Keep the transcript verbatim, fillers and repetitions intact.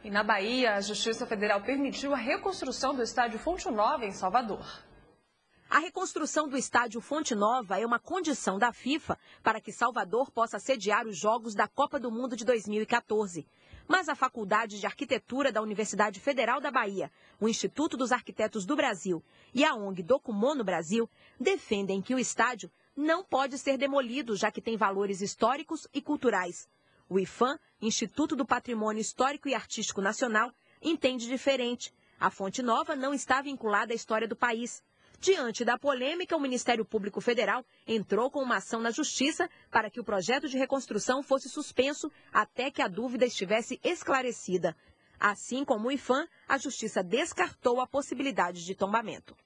E na Bahia, a Justiça Federal permitiu a reconstrução do estádio Fonte Nova, em Salvador. A reconstrução do estádio Fonte Nova é uma condição da FIFA para que Salvador possa sediar os Jogos da Copa do Mundo de dois mil e quatorze. Mas a Faculdade de Arquitetura da Universidade Federal da Bahia, o Instituto dos Arquitetos do Brasil e a ONG Documono Brasil defendem que o estádio não pode ser demolido, já que tem valores históricos e culturais. O IPHAN, Instituto do Patrimônio Histórico e Artístico Nacional, entende diferente. A Fonte Nova não está vinculada à história do país. Diante da polêmica, o Ministério Público Federal entrou com uma ação na Justiça para que o projeto de reconstrução fosse suspenso até que a dúvida estivesse esclarecida. Assim como o IPHAN, a Justiça descartou a possibilidade de tombamento.